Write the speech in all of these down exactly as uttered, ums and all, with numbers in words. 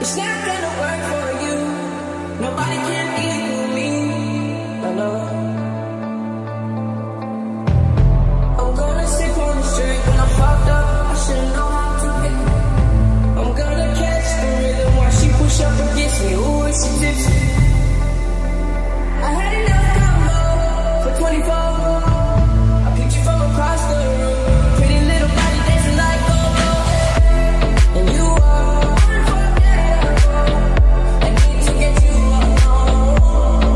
It's not gonna work for you. Nobody can equal me. I know. I'm gonna sip on the straight when I'm fucked up. I should've known how to pick it. I'm gonna catch the rhythm while she push up against me. Ooh, it's a tipsy. I had enough combo for twenty-four. I picked you from across the room. Pretty little body dancing like go-go. And you are unforgettable. I need to get you alone.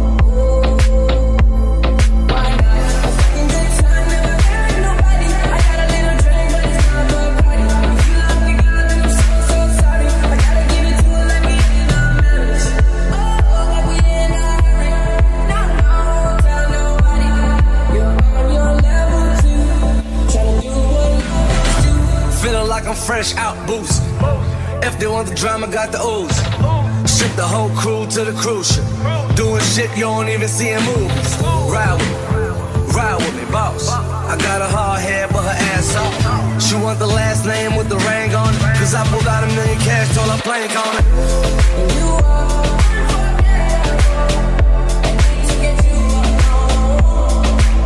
Why not? A fucking good time, never had nobody. I got a little drink, but it's not the party. If you love me, girl, then I'm so, so sorry. I gotta give it to her like we in our marriage. Oh, like we in a hurry. No, no, tell nobody. You're on your level two, trying to do what lovers do. Feeling like I'm fresh out boost. If they want the drama, got the ooze. Ship the whole crew to the cruise ship. Doing shit you don't even see in movies. Ride with me, ride with me, boss. I got a hard head, but her ass off. She want the last name with the ring on it. Cause I pulled out a million cash, told her plank on it. And you are unforgettable. I need to get you alone.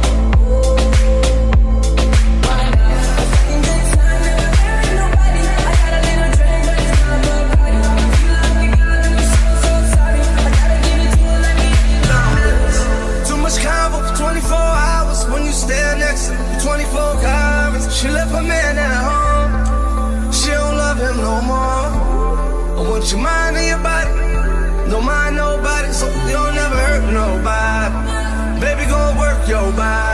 Why not? A fucking good time, never had nobody. I got a little drink, but it's not the party. If you love me, girl, then I'm so, so sorry. I gotta give it to her like we in our marriage. Too much convo for twenty-four hours. When you stare next to me, twenty-four hours. She left her man at home. She don't love him no more. I want your mind and your body. Don't mind nobody, so you don't never hurt nobody. Baby, gon' work your body.